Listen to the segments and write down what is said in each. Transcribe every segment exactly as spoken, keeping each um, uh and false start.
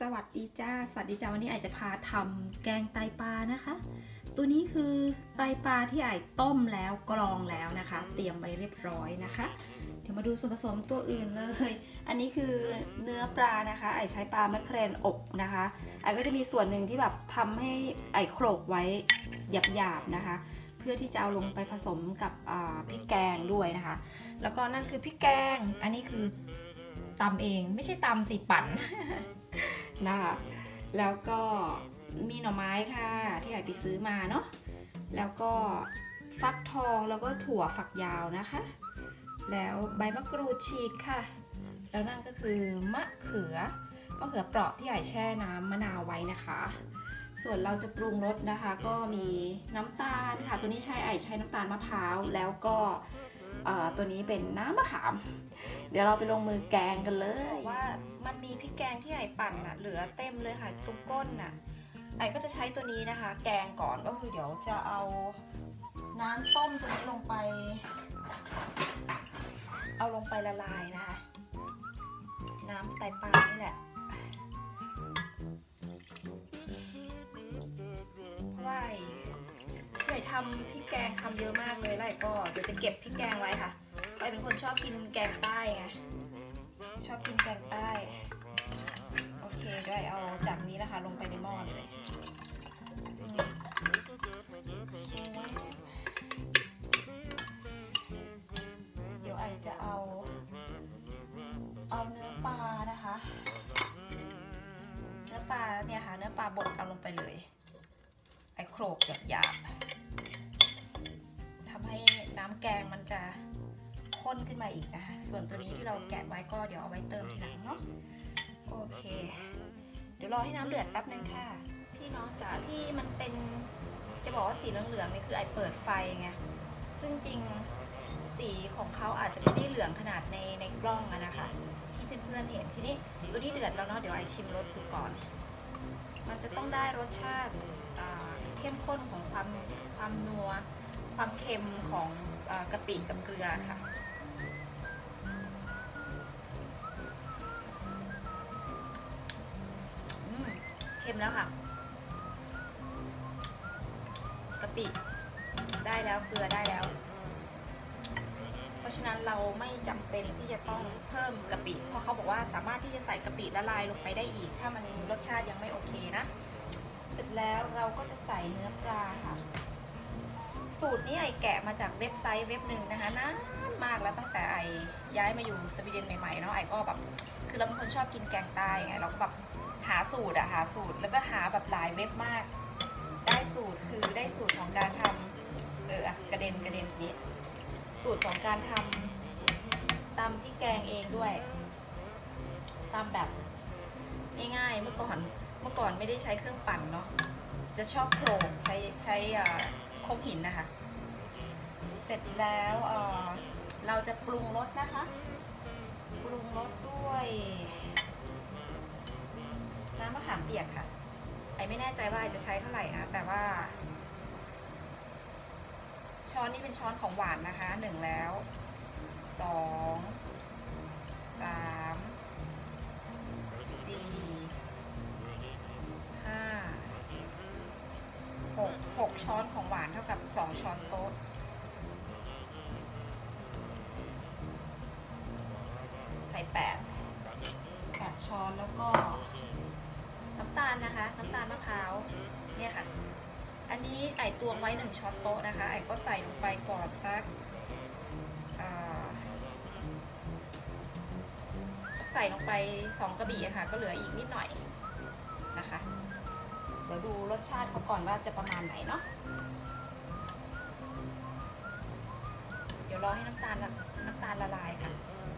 สวัสดีจ้าสวัสดีจ้าวันนี้ไอจะพาทำแกงไตปลานะคะตัวนี้คือไตปลาที่ไอต้มแล้วกรองแล้วนะคะเตรียมไว้เรียบร้อยนะคะเดี๋ยวมาดูส่วนผสมตัวอื่นเลยอันนี้คือเนื้อปลานะคะไอใช้ปลามะแครนอบนะคะไอก็จะมีส่วนหนึ่งที่แบบทำให้ไอโขลกไว้หยาบๆนะคะเพื่อที่จะเอาลงไปผสมกับพริกแกงด้วยนะคะแล้วก็นั่นคือพริกแกงอันนี้คือตำเองไม่ใช่ตำสิปั่น นะคะแล้วก็มีหน่อไม้ค่ะที่ไอไปซื้อมาเนาะแล้วก็ฟักทองแล้วก็ถั่วฝักยาวนะคะแล้วใบมะกรูดฉีกค่ะแล้วนั่นก็คือมะเขือมะเขือเปราะที่ไอแช่น้ำมะนาวไว้นะคะส่วนเราจะปรุงรสนะคะก็มีน้ำตาลค่ะตัวนี้ใช้ไอใช้น้ำตาลมะพร้าวแล้วก็ตัวนี้เป็นน้ำมะขามเดี๋ยวเราไปลงมือแกงกันเลยว่ามันมีพริกแกงที่ไอปั่นน่ะเหลือเต็มเลยค่ะตรงก้นน่ะไอก็จะใช้ตัวนี้นะคะแกงก่อนก็คือเดี๋ยวจะเอาน้ำต้มตัวนี้ลงไปเอาลงไปละลายนะคะน้ำไตปลานี่แหละเพราะว่าไอทำพริกแกงทำเยอะมากเลยแล้วไอก็เดี๋ยวจะเก็บพริกแกงไว้ค่ะไอเป็นคนชอบกินแกงใต้ไงชอบกินแกงใต้โอเคด้วยเอาจากนี้นะคะลงไปในหม้อเลยเดี๋ยวไอจะเอาเอาเนื้อปลานะคะเนื้อปลาเนี่ยค่ะเนื้อปลาบดเอาลงไปเลยไอโขลกหยาบๆทำให้น้ำแกงมันจะข้นขึ้นมาอีกนะคะส่วนตัวนี้ที่เราแกะไว้ก็เดี๋ยวเอาไว้เติมทีหลังเนาะโอเคเดี๋ยวรอให้น้ำเดือดแป๊บนึงค่ะพี่น้องจ๋าที่มันเป็นจะบอกว่าสีเหลืองๆนี่คือไอเปิดไฟไงซึ่งจริงสีของเขาอาจจะไม่ได้เหลืองขนาดในในกล้องอะนะคะที่เพื่อนๆเห็นทีนี้ตัวนี้เดือดแล้วเนาะเดี๋ยวไอชิมรสดูก่อนมันจะต้องได้รสชาติเข้มข้นของความความนัวความเค็มของกะปิกับเกลือค่ะเค็มแล้วค่ะกะปิได้แล้วเกลือได้แล้วเพราะฉะนั้นเราไม่จำเป็นที่จะต้องเพิ่มกะปิเพราะเขาบอกว่าสามารถที่จะใส่กะปิละลายลงไปได้อีกถ้ามันรสชาติยังไม่โอเคนะเสร็จแล้วเราก็จะใส่เนื้อปลาค่ะสูตรนี้ไอแกะมาจากเว็บไซต์เว็บหนึ่งนะคะนานมากแล้วตั้งแต่ไอย้ายมาอยู่สวีเดนใหม่ๆเนาะไอก็แบบคือเราเป็นคนชอบกินแกงใต้ไงเราก็แบบหาสูตรอะหาสูตรแล้วก็หาแบบหลายเว็บมากได้สูตรคือได้สูตรของการทำเออกระเด็นกระเด็นนี้สูตรของการทำตำพริกแกงเองด้วยตำแบบง่ายๆเมื่อก่อนเมื่อก่อนไม่ได้ใช้เครื่องปั่นเนาะจะชอบโขลกใช้ใช้ครกหินนะคะเสร็จแล้วเเราจะปรุงรสนะคะปรุงรสด้วยน้ำมะขามเปียกค่ะไอไม่แน่ใจว่าไอจะใช้เท่าไหร่นะแต่ว่าช้อนนี้เป็นช้อนของหวานนะคะหนึ่งแล้วสองสามสี่ห้าหกหกช้อนของหวานเท่ากับสองช้อนโต๊ะใส่แปดแปดช้อนแล้วก็น้ำตาลนะคะน้ำตาลมะพร้าวเนี่ยค่ะอันนี้ไอตวงไว้หนึ่งช้อนโต๊ะนะคะไอก็ใส่ลงไปก่อนสักใส่ลงไปสองกระบี่ค่ะก็เหลืออีกนิดหน่อยนะคะเดี๋ยวดูรสชาติเขาก่อนว่าจะประมาณไหนเนาะเดี๋ยวรอให้น้ำตาลน้ำตาลละลายค่ะ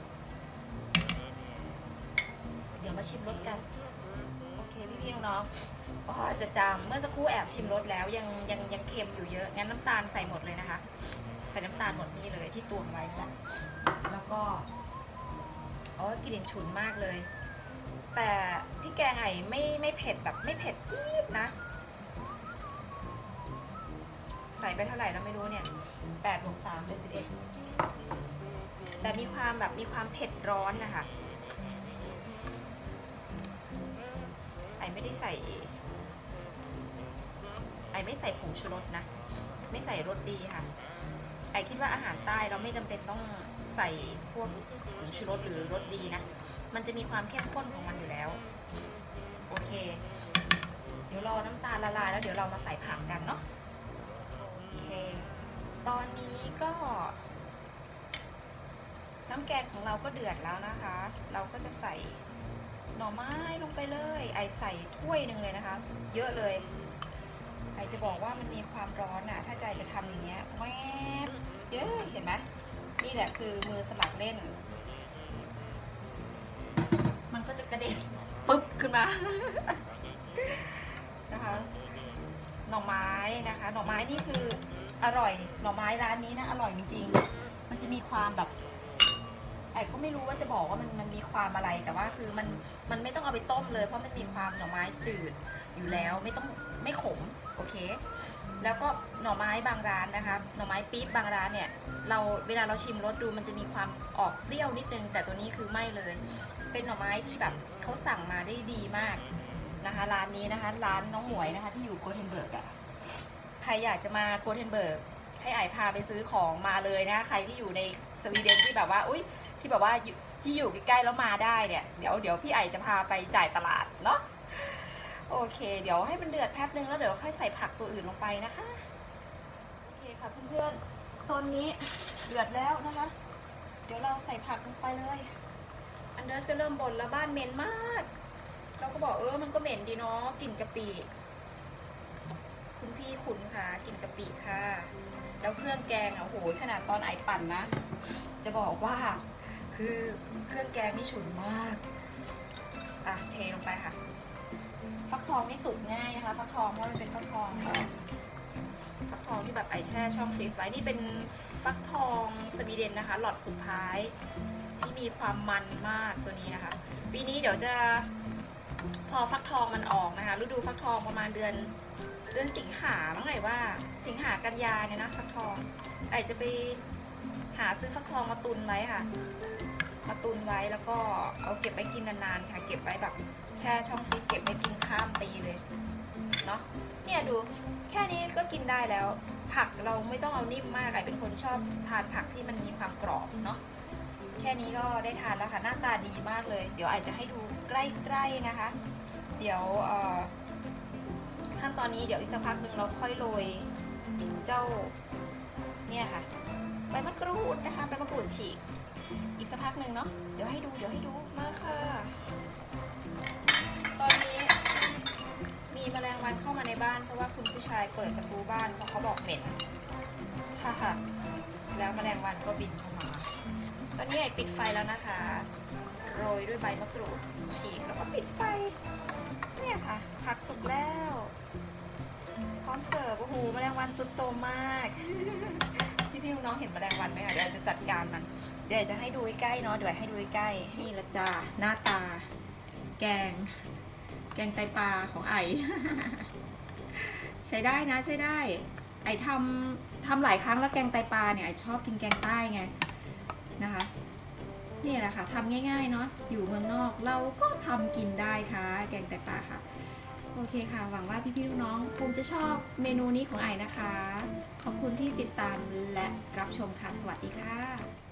เดี๋ยวมาชิมรสกันโอเคพี่ๆน้องๆอ๋อจะจำเมื่อสักครู่แอบชิมรสแล้วยังยังยังเค็มอยู่เยอะงั้นน้ำตาลใส่หมดเลยนะคะใส่น้ำตาลหมดนี่เลยที่ตวงไว้แล้วแล้วก็อ๋อกลิ่นฉุนมากเลยแต่พี่แกงไอไม่ไม่เผ็ดแบบไม่เผ็ดจี๊ดนะใส่ไปเท่าไหร่เราไม่รู้เนี่ยแปดบวกสามเป็นสิบเอ็ดแต่มีความแบบมีความเผ็ดร้อนนะคะ พอไม่ได้ใส่ไอไม่ใส่ผงชูรสนะไม่ใส่รสดีค่ะไอคิดว่าอาหารใต้เราไม่จำเป็นต้องใส่พวกผงชูรสหรือรสดีนะมันจะมีความเข้มข้นของมันอยู่แล้วโอเคเดี๋ยวรอน้ำตาลละลายแล้วเดี๋ยวเรามาใส่ผักกันเนาะโอเคตอนนี้ก็น้ำแกงของเราก็เดือดแล้วนะคะเราก็จะใส่หน่อไม้ลงไปเลยไอใส่ถ้วยหนึ่งเลยนะคะเยอะเลยไอจะบอกว่ามันมีความร้อนน่ะถ้าใจจะทำอย่างเงี้ยแวบเยอะเห็นไหมนี่แหละคือมือสมัครเล่นมันก็จะกระเด็นปึ๊บขึ้นมานะคะหน่อไม้นะคะหน่อไม้นี่คืออร่อยหน่อไม้ร้านนี้นะอร่อยจริงๆมันจะมีความแบบไอ้ก็ไม่รู้ว่าจะบอกว่ามันมันมีความอะไรแต่ว่าคือมันมันไม่ต้องเอาไปต้มเลยเพราะมันมีความหน่อไม้จืดอยู่แล้วไม่ต้องไม่ขมโอเคแล้วก็หน่อไม้บางร้านนะคะหน่อไม้ปี๊บบางร้านเนี่ยเราเวลาเราชิมรสดูมันจะมีความออกเปรี้ยวนิดนึงแต่ตัวนี้คือไม่เลยเป็นหน่อไม้ที่แบบเขาสั่งมาได้ดีมากนะคะร้านนี้นะคะร้านน้องหมวยนะคะที่อยู่โกเทนเบิร์กอ่ะใครอยากจะมาโกเทนเบิร์กให้ไอพาไปซื้อของมาเลยนะใครที่อยู่ในสวีเดนที่แบบว่าอุ้ยที่แบบว่าที่อยู่ใกล้ๆแล้วมาได้เนี่ยเดี๋ยวเดี๋ยวพี่ไอจะพาไปจ่ายตลาดเนาะโอเคเดี๋ยวให้มันเดือดแป๊บนึงแล้วเดี๋ยวเราค่อยใส่ผักตัวอื่นลงไปนะคะโอเคค่ะเพื่อนๆตอนนี้เดือดแล้วนะคะเดี๋ยวเราใส่ผักลงไปเลยอันเดอร์ก็เริ่มบ่นแล้วบ้านเหม็นมากเราก็บอกเออมันก็เหม็นดีเนาะกลิ่นกะปิคุณพี่คุณค่ะกลิ่นกะปิค่ะแล้วเครื่องแกงอ่ะโหขนาดตอนไอปั่นนะจะบอกว่าคือเครื่องแกงนี่ฉุนมากอ่ะเทลงไปค่ะฟักทองนี่สุดง่ายนะคะฟักทองเพราะมันเป็นฟักทองฟักทองที่แบบไอแช่ช่องฟรีซไว้นี่เป็นฟักทองสวีเดนนะคะหลอดสุดท้ายที่มีความมันมากตัวนี้นะคะปีนี้เดี๋ยวจะพอฟักทองมันออกนะคะฤดูฟักทองประมาณเดือนเดือนสิงหาบ้างไงว่าสิงหากันยาเนี่ยนะฟักทองไอจะไปหาซื้อฟักทองมาตุนไว้ค่ะมาตุนไว้แล้วก็เอาเก็บไว้กินนานๆค่ะเก็บไว้แบบแช่ช่องฟรีซเก็บไว้กินข้ามปีเลยเนาะเนี่ยดูแค่นี้ก็กินได้แล้วผักเราไม่ต้องเอานิ่มมากไอเป็นคนชอบทานผักที่มันมีความกรอบเนาะแค่นี้ก็ได้ทานแล้วค่ะหน้าตาดีมากเลยเดี๋ยวไอจะให้ดูใกล้ๆนะคะเดี๋ยวขั้นตอนนี้เดี๋ยวอีกสักพักหนึ่งเราค่อยโรยเจ้าเนี่ยค่ะใบมะกรูดนะคะใบมะกรูดฉีกอีกสักพักหนึ่งเนาะเดี๋ยวให้ดูเดี๋ยวให้ดูมาค่ะตอนนี้มีแมลงวันเข้ามาในบ้านเพราะว่าคุณผู้ชายเปิดประตูบ้านเพราะเขาบอกเหม็นค่ะค่ะแล้วแมลงวันก็บินเข้ามาตอนนี้ไอปิดไฟแล้วนะคะโรยด้วยใบมะกรูดฉีกแล้วก็ปิดไฟเนี่ยค่ะผักสุกแล้วพร้อมเสิร์ฟโอ้โหแมลงวันตัวโตมากพี่พี่น้องๆเห็นแมลงวันไหมคะเดี๋ยวจะจัดการมันเดี๋ยวจะให้ดูใกล้เนาะเดี๋ยวให้ดูใกล้นี่ละจ้าหน้าตาแกงแกงไตปลาของไอ ใช้ได้นะใช้ได้ไอทำทำหลายครั้งแล้วแกงไตปลาเนี่ยไอชอบกินแกงใต้ไงนะคะนี่แหละค่ะทำง่ายๆเนาะอยู่เมืองนอกเราก็ทำกินได้ค่ะแกงไตปลาค่ะโอเคค่ะหวังว่าพี่ๆน้องๆคงจะชอบเมนูนี้ของไอนะคะขอบคุณที่ติดตามและรับชมค่ะสวัสดีค่ะ